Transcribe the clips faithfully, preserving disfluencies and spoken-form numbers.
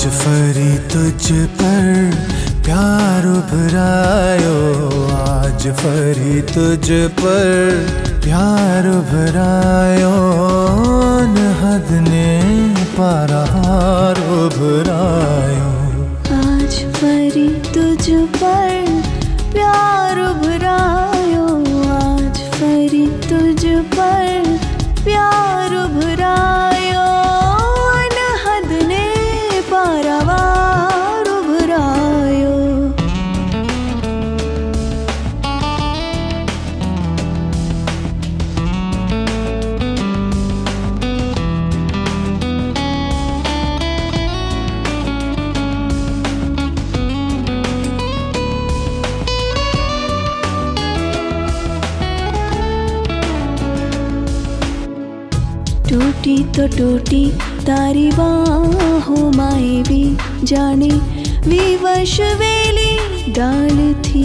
आज फरी तुझ पर प्यार उभरायो, आज फरी तुझ पर प्यार उभरायो, हद ने पारार उभरायो। आज फरी तुझ पर प्यार उभरायो, आज फरी तुझ पर प्यार उभरायो, हद ने पारावार उभरायो। टूटी तो टूटी तारी बाहों माए भी, जाने विवश वेली डाल थी।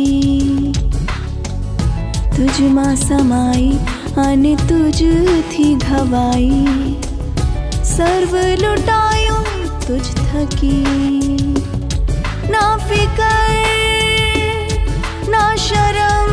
तुझ मां समाई आने तुझ थी घवाई, सर्व लुटायो तुझ थकी। ना फिकर ना शर्म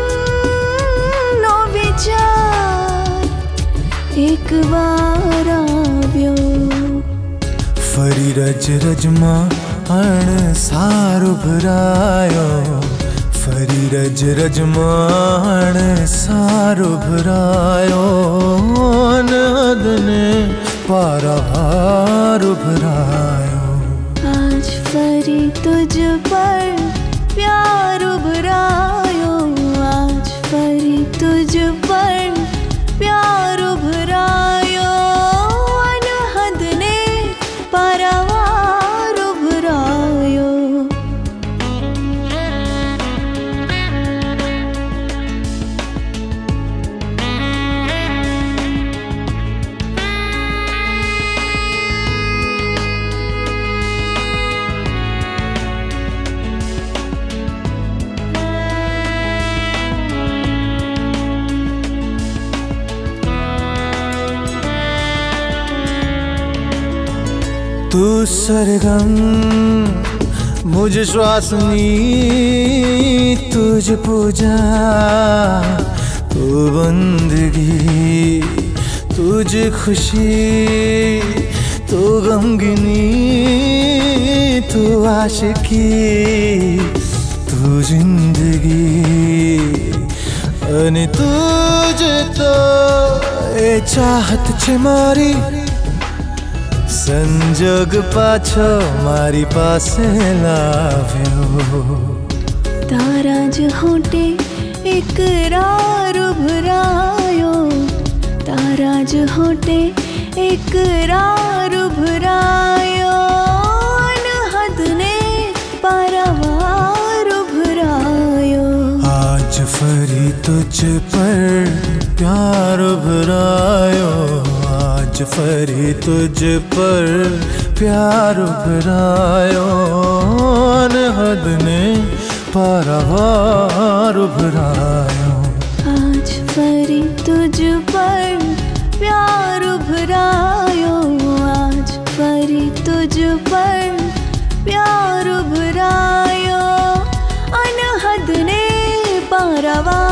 नो विचार, एक बार आव्यो। फरी रज रजमा अण सार उभरायो, फरी रज रजमा अण सार उभरायो, हद ने पारावार उभरायो। आज फरी तुझ पर प्यार उभरायो, आज फरी तुझ पर प्यार उभरायो, हद ने पारावार उभरायो। तू सरगम मुझ श्वासनी, तुझ पूजा तू बंदगी, तुझ खुशी तू गमगिनी, तू आशिकी तू जिंदगी। अने तुझ तो ए चाहत छे मारी, संजोग पाछो मारी पासे लाव्यो। तारा ज होटे इकरार उभरायो, तारा ज होटे इकरार उभरायो, हद ने पारावार उभरायो। आज फरी तुझ पर प्यार उभरायो, आज फरी तुझ पर प्यार उभरायो, हद ने पारावार उभरायो। आज फरी तुझ पर प्यार उभरायो, आज फरी तुझ पर प्यार उभरायो, हद ने पारावार